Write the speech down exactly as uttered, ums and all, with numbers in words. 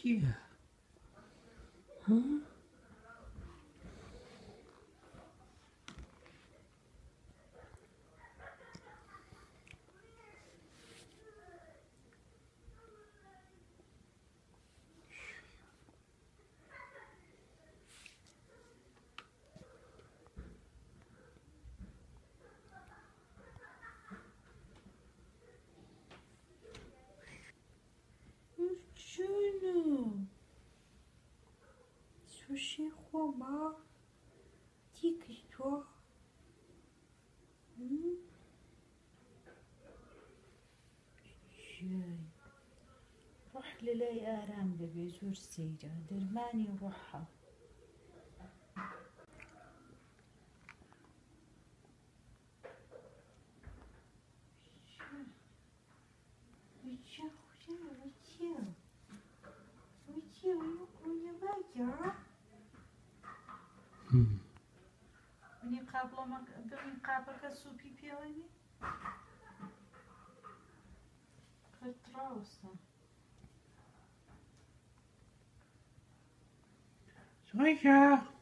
چیه؟ ها؟ Schöne. So schön, Mama. Dickes doch. Hm? Schön. روح للاي آرام ببي زور سيرة درماني روحها. Wanneer قبل ما ببین قبل که سوپی پیانی vertrouwsten. Zoontje.